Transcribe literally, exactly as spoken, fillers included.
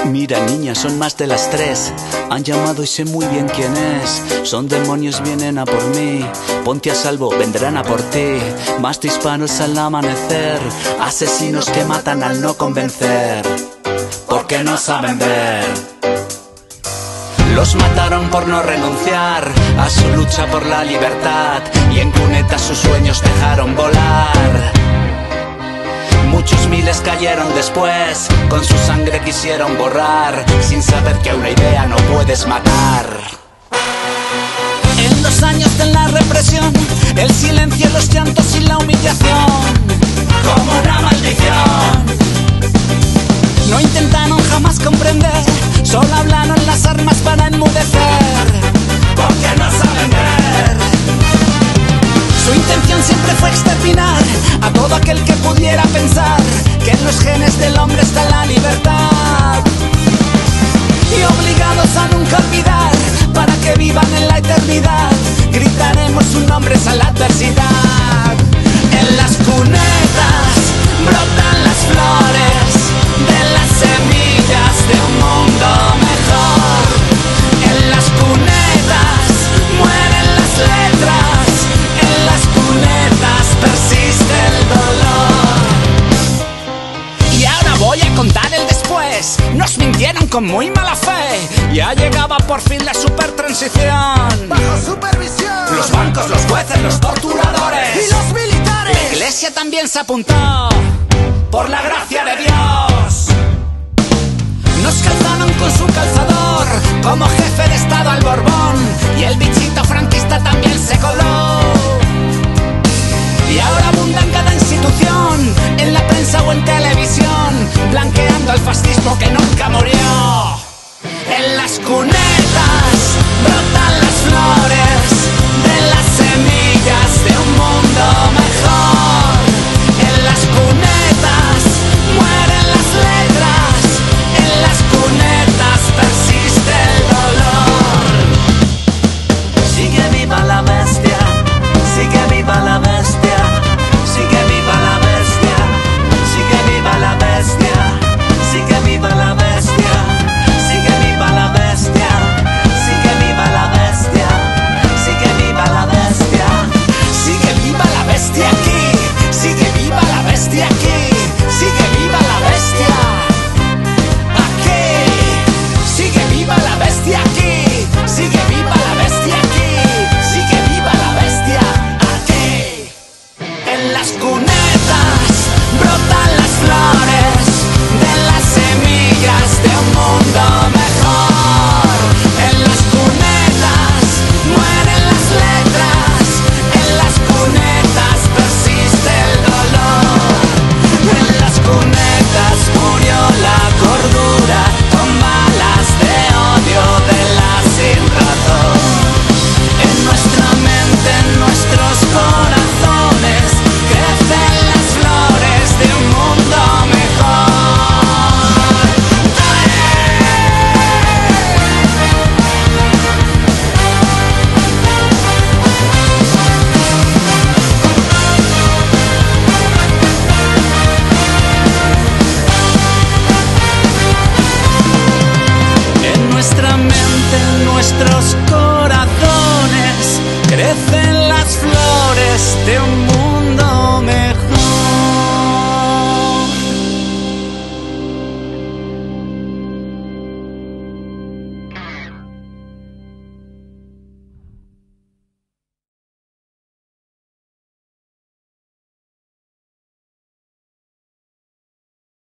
Mira niña, son más de las tres. Han llamado y sé muy bien quién es. Son demonios, vienen a por mí. Ponte a salvo, vendrán a por ti. Más disparos al amanecer. Asesinos que matan al no convencer, porque no saben ver. Los mataron por no renunciar a su lucha por la libertad, y en cunetas sus sueños dejaron volar. Muchos miles cayeron después, con su sangre quisieron borrar, sin saber que una idea no puedes matar. En los años de la represión, el silencio, los llantos y la humillación, como una maldición. No intentaron jamás comprender, solo hablaron las armas para enmudecer, porque no saben ver. Su intención siempre fue exterminar a todo aquel que pudiera pensar que en los genes del hombre está la libertad. Y obligados a nunca olvidar, para que vivan en la eternidad, gritaremos sus nombres a la adversidad. En las cunetas brotan las flores de las semillas de un mundo mejor. En las cunetas mueren las letras, en las cunetas persiste el dolor. Y ahora voy a contar el después. Nos mintieron con muy mala fe. Ya llegaba por fin la supertransición. Bajo supervisión. Los bancos, los jueces, los torturadores y los militares. La iglesia también se apuntó, por la gracia de Dios. Nos calzaron con su calzador, como jefe de estado al Borbón, y el bichito franquista también se coló. Y ahora abunda en cada institución, en la prensa o en televisión, blanqueando al fascismo que nunca murió. En las cunetas